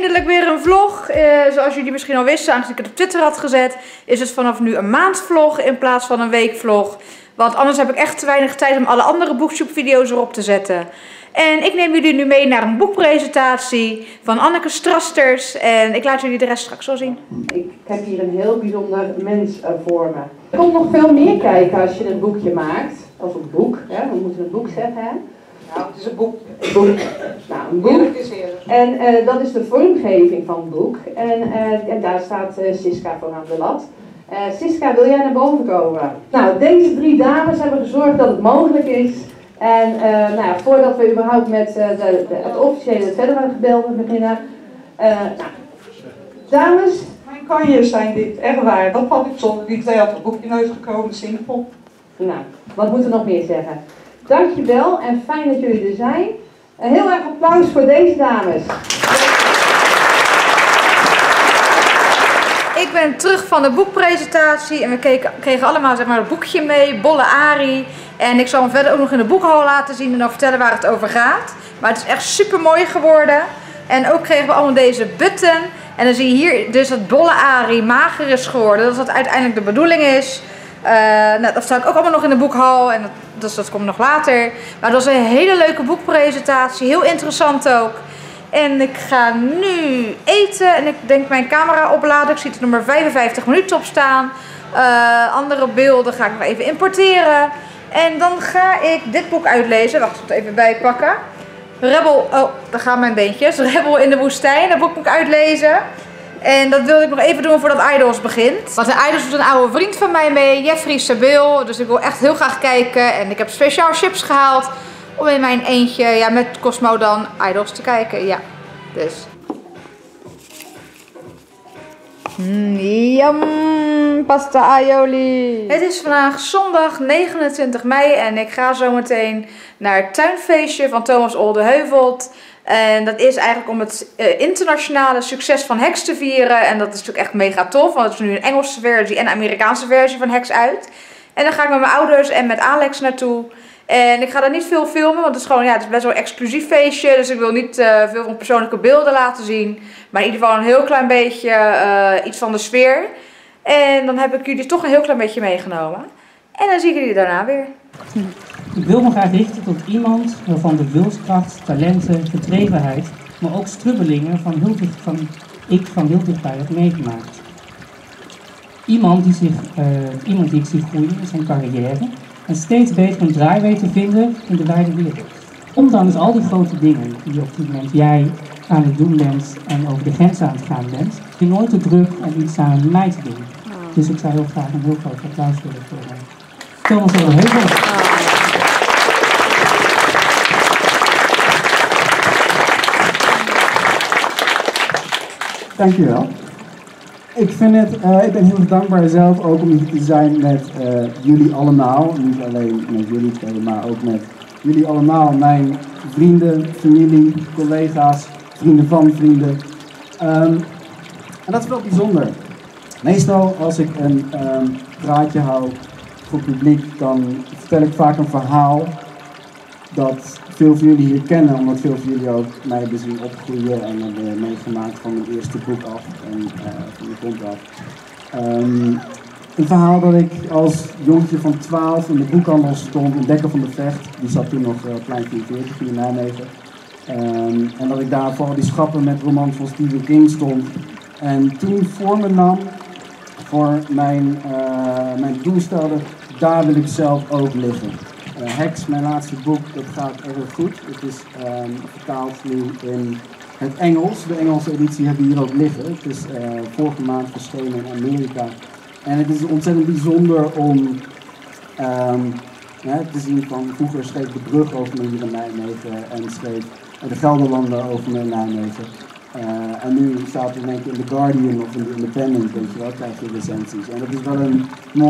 eindelijk weer een vlog. Zoals jullie misschien al wisten, aangezien ik het op Twitter had gezet, is het vanaf nu een maandvlog in plaats van een weekvlog. Want anders heb ik echt te weinig tijd om alle andere BookTube-video's erop te zetten. En ik neem jullie nu mee naar een boekpresentatie van Anneke Strasters. En ik laat jullie de rest straks wel zien. Ik heb hier een heel bijzonder mens voor me. Er komt nog veel meer kijken als je een boekje maakt. Of een boek, hè? We moeten een boek zeggen, hè? Nou, het is een boek. Een boek. Nou, een boek. Heerlijk is heerlijk. En dat is de vormgeving van het boek. En daar staat Siska voor aan de lat. Siska, wil jij naar boven komen? Nou, deze 3 dames hebben gezorgd dat het mogelijk is. En nou ja, voordat we überhaupt met het officiële, het verdere gedeelte beginnen. Dames. Mijn kanjes zijn dit, echt waar. Dat had ik zonder die 2 had het boekje nooit gekomen, simpel. Nou, wat moeten we nog meer zeggen? Dankjewel en fijn dat jullie er zijn. Een heel erg applaus voor deze dames. Ik ben terug van de boekpresentatie en we kregen allemaal zeg maar, een boekje mee, Bolle Arie. En ik zal hem verder ook nog in de boekhal laten zien en dan vertellen waar het over gaat. Maar het is echt super mooi geworden. En ook kregen we allemaal deze button. En dan zie je hier dus dat Bolle Arie mager is geworden. Dat is wat uiteindelijk de bedoeling is. Nou, dat staat ook allemaal nog in de boekhal en dat komt nog later. Maar dat was een hele leuke boekpresentatie, heel interessant ook. En ik ga nu eten en ik denk mijn camera opladen. Ik zie er nog maar 55 minuten op staan. Andere beelden ga ik nog even importeren. En dan ga ik dit boek uitlezen. Wacht, ik moet het even bijpakken. Rebel, oh, daar gaan mijn beentjes. Rebel in de woestijn, dat boek moet ik uitlezen. En dat wilde ik nog even doen voordat Idols begint. Want Idols doet een oude vriend van mij mee, Jeffrey Sabil. Dus ik wil echt heel graag kijken. En ik heb speciaal chips gehaald om in mijn eentje, ja, met Cosmo dan, Idols te kijken. Ja, dus. Yum, pasta aioli. Het is vandaag zondag 29 mei en ik ga zo meteen naar het tuinfeestje van Thomas Oldeheuvelt. En dat is eigenlijk om het internationale succes van Heks te vieren. En dat is natuurlijk echt mega tof, want het is nu een Engelse versie en een Amerikaanse versie van Heks uit. En dan ga ik met mijn ouders en met Alex naartoe. En ik ga daar niet veel filmen, want het is gewoon, ja, het is best wel een exclusief feestje. Dus ik wil niet veel van persoonlijke beelden laten zien. Maar in ieder geval een heel klein beetje iets van de sfeer. En dan heb ik jullie toch een heel klein beetje meegenomen. En dan zie ik jullie daarna weer. Ik wil me graag richten tot iemand waarvan de wilskracht, talenten, gedrevenheid, maar ook strubbelingen van heel dichtbij heb meegemaakt. Iemand die ik zie groeien in zijn carrière en steeds beter een draai weet te vinden in de wijde wereld. Ondanks al die grote dingen die op dit moment jij aan het doen bent en over de grens aan het gaan bent, heb je nooit de druk om iets aan mij te doen. Dus ik zou heel graag een heel groot applaus willen voor Thomas Oldeheuvelt. Dankjewel. Ik ben heel dankbaar zelf ook om hier te zijn met jullie allemaal. Niet alleen met jullie twee, maar ook met jullie allemaal. Mijn vrienden, familie, collega's, vrienden van vrienden. En dat is wel bijzonder. Meestal als ik een praatje hou voor het publiek, dan vertel ik vaak een verhaal dat veel van jullie hier kennen, omdat veel van jullie ook mij hebben zien opgroeien en hebben meegemaakt van mijn eerste boek af en van de grond af. Een verhaal dat ik als jongetje van 12 in de boekhandel stond, in Dekker van de Vecht, die zat toen nog klein 44 hier in Nijmegen. En dat ik daar voor al die schappen met romans van Stephen King stond. En toen voor me nam, voor mijn doel stelde, daar wil ik zelf ook liggen. Heks, mijn laatste boek, dat gaat erg goed. Het is vertaald nu in het Engels. De Engelse editie hebben we hier ook liggen. Het is vorige maand verschenen in Amerika. En het is ontzettend bijzonder om te zien van, vroeger schreef De Brug over me hier in Nijmegen en schreef De Gelderlander over me in Nijmegen. En nu staat er in één keer in The Guardian of in The Independent, weet je wel, krijg je recensies. En dat is wel een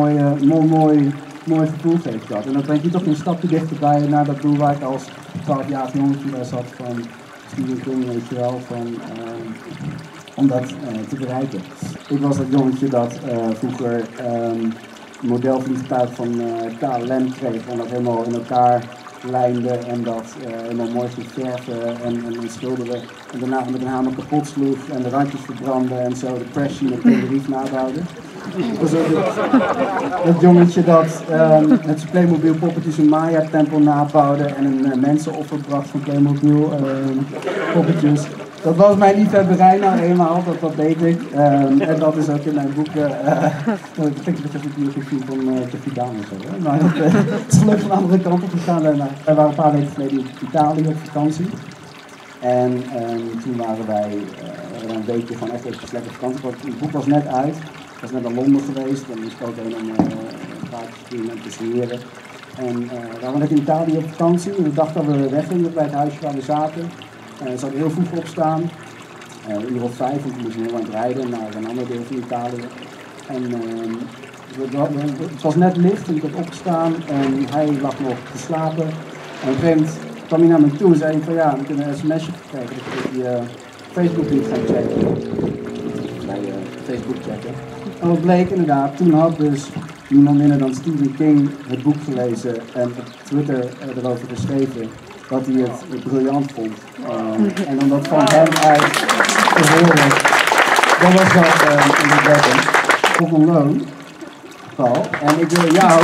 mooi gevoel geeft dat. En dan denk je toch een stapje dichterbij naar dat doel waar ik als 12-jarig jongetje daar zat van Stephen King, weet je wel, om dat te bereiken. Ik was dat jongetje dat vroeger modelvliegtuig van KLM kreeg en dat helemaal in elkaar lijnde en dat helemaal mooi ging verven en schilderen. En daarna met een hamer kapot sloeg en de randjes verbrandde en zo de Pressy met Tenerife nabouwde. Dat was ook dat jongetje dat met zijn Playmobil poppetjes een Maya-tempel nabouwde en een mensenoffer bracht van Playmobil poppetjes. Dat was mijn liefhebberij nou eenmaal, dat weet ik. En dat is ook in mijn boek. Ik denk dat het een biografie van Jeffrey Dahmer of zo. Maar het is gelukkig van de andere kant op gegaan. We waren een paar weken geleden in Italië op vakantie. En toen waren wij een weekje gewoon echt even lekker vakantie. Het boek was net uit. Ik was net naar Londen geweest en ik ook heen om een paar keer te signeren. En we waren net in Italië op vakantie. En de dag dat we weggingen bij het huisje waar we zaten. Ze hadden heel vroeg opstaan, een uur of 5, want we moesten heel lang rijden naar een ander deel van Italië. En het was net licht en ik had opgestaan en hij lag nog te slapen. En op een gegeven moment kwam hij naar me toe en zei van ja, ik heb een sms'je gekregen dat ik je Facebook niet gaan checken. Bij Facebook checken. En wat bleek inderdaad, toen had dus niemand minder dan Stephen King het boek gelezen en op Twitter erover geschreven dat hij het briljant vond. En om dat van hem uit te horen, dat was wel indrukwekkend. Op een loon, Paul. En ik wil jou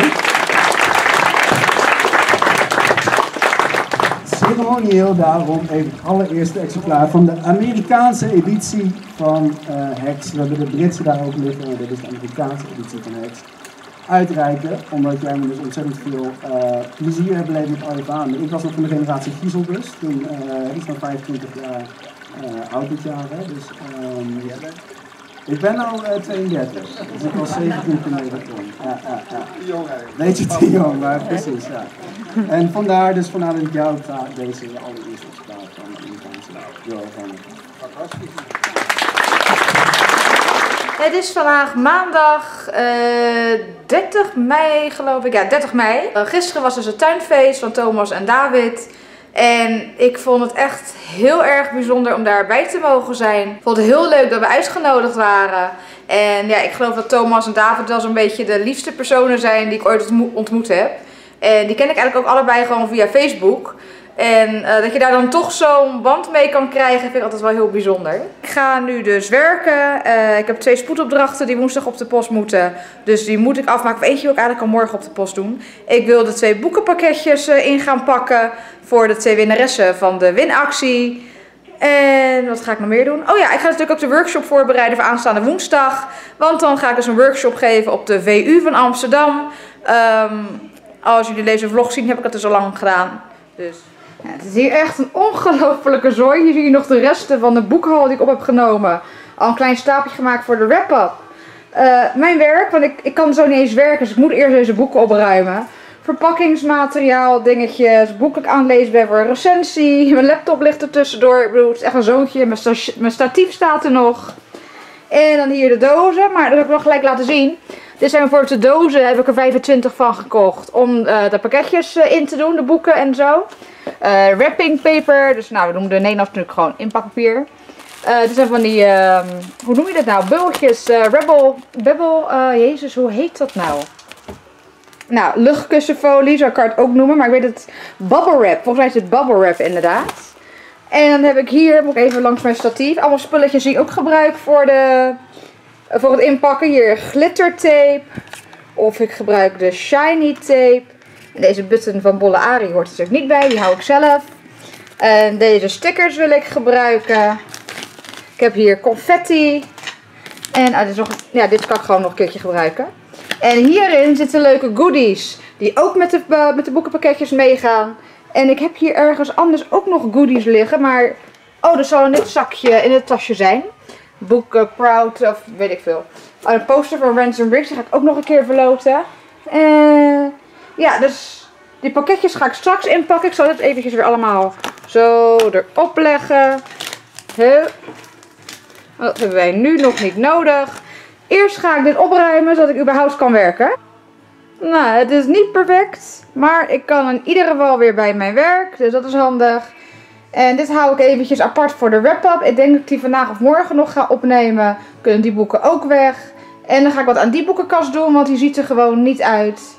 ceremonieel daarom even het allereerste exemplaar van de Amerikaanse editie van Hex. We hebben de Britse daar ook liggen, maar dit is de Amerikaanse editie van Hex. Uitreiken, omdat jij me dus ontzettend veel plezier hebt beleefd met Arivane. Ik was nog van de generatie Giezelbus, toen iets van 25 jaar oud dit jaar. Hè? Dus, ik ben al 32, dus ik was 17 toen ik begon. Ja. Beetje te jong, maar precies, ja. En vandaar dat ik jou graag deze allereerste spraak van de Amerikaanse Het is vandaag maandag 30 mei geloof ik, ja 30 mei. Gisteren was dus het tuinfeest van Thomas en David. En ik vond het echt heel erg bijzonder om daarbij te mogen zijn. Ik vond het heel leuk dat we uitgenodigd waren. En ja, ik geloof dat Thomas en David wel zo'n beetje de liefste personen zijn die ik ooit ontmoet heb. En die ken ik eigenlijk ook allebei gewoon via Facebook. En dat je daar dan toch zo'n band mee kan krijgen, vind ik altijd wel heel bijzonder. Ik ga nu dus werken. Ik heb 2 spoedopdrachten die woensdag op de post moeten. Dus die moet ik afmaken. Of eentje wil ik eigenlijk al morgen op de post doen. Ik wil de 2 boekenpakketjes in gaan pakken voor de 2 winnaressen van de winactie. En wat ga ik nog meer doen? Oh ja, ik ga natuurlijk ook de workshop voorbereiden voor aanstaande woensdag. Want dan ga ik dus een workshop geven op de VU van Amsterdam. Als jullie deze vlog zien, heb ik het dus al lang gedaan. Dus... Ja, het is hier echt een ongelofelijke zooi. Hier zie je nog de resten van de boekhal die ik op heb genomen. Al een klein stapeltje gemaakt voor de wrap-up. Mijn werk, want ik kan zo niet eens werken, dus ik moet eerst deze boeken opruimen. Verpakkingsmateriaal, dingetjes, boeken aan het lezen ben voor een recensie. Mijn laptop ligt er tussendoor. Ik bedoel, het is echt een zoontje. Mijn statief staat er nog. En dan hier de dozen, maar dat heb ik wel gelijk laten zien. Dit zijn bijvoorbeeld de dozen, heb ik er 25 van gekocht om de pakketjes in te doen, de boeken en zo. Wrapping paper, dus nou we noemen de Nederlands natuurlijk gewoon inpakpapier. Dit zijn van die, hoe noem je dat nou, bubbeltjes, jezus hoe heet dat nou? Nou, luchtkussenfolie, zo kan ik het ook noemen, maar ik weet het, bubble wrap, volgens mij is het bubble wrap inderdaad. En dan heb ik hier, moet ik even langs mijn statief, allemaal spulletjes die ik ook gebruik voor het inpakken. Hier glittertape, of ik gebruik de shiny tape. En deze button van Bolle Arie hoort er natuurlijk niet bij, die hou ik zelf. En deze stickers wil ik gebruiken. Ik heb hier confetti. En dit kan ik gewoon nog een keertje gebruiken. En hierin zitten leuke goodies, die ook met de boekenpakketjes meegaan. En ik heb hier ergens anders ook nog goodies liggen, maar... Oh, dat zal in dit zakje, in het tasje zijn. Boeken, Proud, of weet ik veel. Een poster van Ransom Briggs, die ga ik ook nog een keer verloten. Ja, dus die pakketjes ga ik straks inpakken. Ik zal dit eventjes weer allemaal zo erop leggen. Dat hebben wij nu nog niet nodig. Eerst ga ik dit opruimen, zodat ik überhaupt kan werken. Nou, het is niet perfect, maar ik kan in ieder geval weer bij mijn werk, dus dat is handig. En dit hou ik eventjes apart voor de wrap-up. Ik denk dat ik die vandaag of morgen nog ga opnemen. Kunnen die boeken ook weg. En dan ga ik wat aan die boekenkast doen, want die ziet er gewoon niet uit.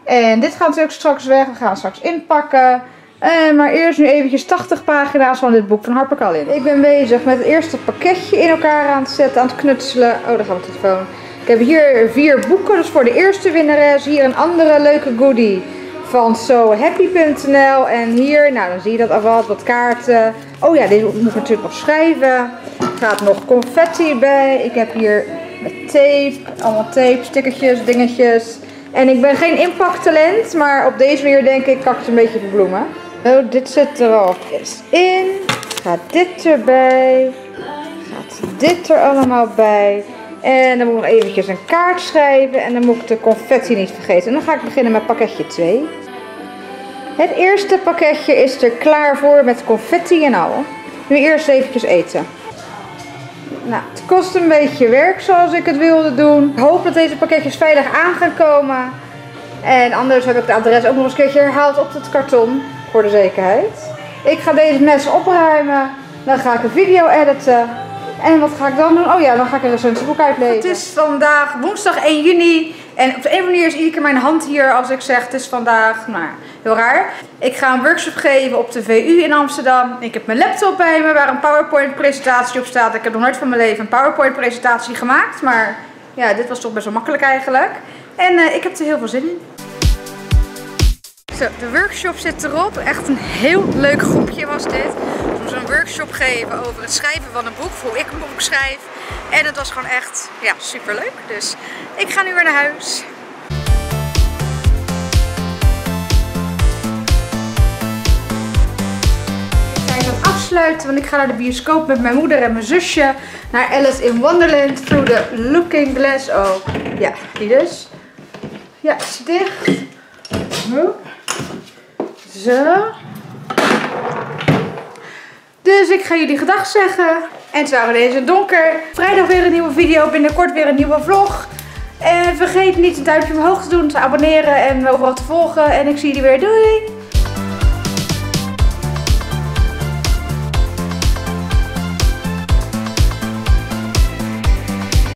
En dit gaat natuurlijk straks weg. We gaan het straks inpakken. Maar eerst nu eventjes 80 pagina's van dit boek van HarperCollins. Ik ben bezig met het eerste pakketje in elkaar aan te zetten, aan het knutselen. Oh, daar gaat mijn telefoon. Ik heb hier 4 boeken, dus voor de eerste winnares. Hier een andere leuke goodie van SoHappy.nl. En hier, nou dan zie je dat alvast, wat kaarten. Oh ja, deze moet ik natuurlijk nog schrijven. Er gaat nog confetti bij. Ik heb hier met tape, allemaal tape, stickertjes, dingetjes. En ik ben geen inpaktalent, maar op deze manier denk ik kan ik het een beetje verbloemen. Oh, dit zit er al in. Gaat dit erbij. Gaat dit er allemaal bij. En dan moet ik nog eventjes een kaart schrijven. En dan moet ik de confetti niet vergeten. En dan ga ik beginnen met pakketje 2. Het eerste pakketje is er klaar voor met confetti en al. Nu eerst eventjes eten. Nou, het kost een beetje werk zoals ik het wilde doen. Ik hoop dat deze pakketjes veilig aan gaan komen. En anders heb ik het adres ook nog eens een keertje herhaald op het karton. Voor de zekerheid. Ik ga deze messen opruimen. Dan ga ik een video editen. En wat ga ik dan doen? Oh ja, dan ga ik een recensieboek uitlezen. Het is vandaag woensdag 1 juni. En op de een manier is iedere keer mijn hand hier als ik zeg het is vandaag. Nou, heel raar. Ik ga een workshop geven op de VU in Amsterdam. Ik heb mijn laptop bij me waar een PowerPoint presentatie op staat. Ik heb nog nooit van mijn leven een PowerPoint presentatie gemaakt. Maar ja, dit was toch best wel makkelijk eigenlijk. En ik heb er heel veel zin in. Zo, de workshop zit erop. Echt een heel leuk groepje was dit. Om zo'n workshop geven over het schrijven van een boek. Hoe ik een boek schrijf. En het was gewoon echt ja, super leuk. Dus ik ga nu weer naar huis. Ik ga het afsluiten, want ik ga naar de bioscoop met mijn moeder en mijn zusje. Naar Alice in Wonderland Through the Looking Glass. Oh, ja, die dus. Ja, het is dicht. Zo. Dus ik ga jullie gedag zeggen. En het is deze donker. Vrijdag weer een nieuwe video. Binnenkort weer een nieuwe vlog. En vergeet niet een duimpje omhoog te doen. Te abonneren en me overal te volgen. En ik zie jullie weer. Doei!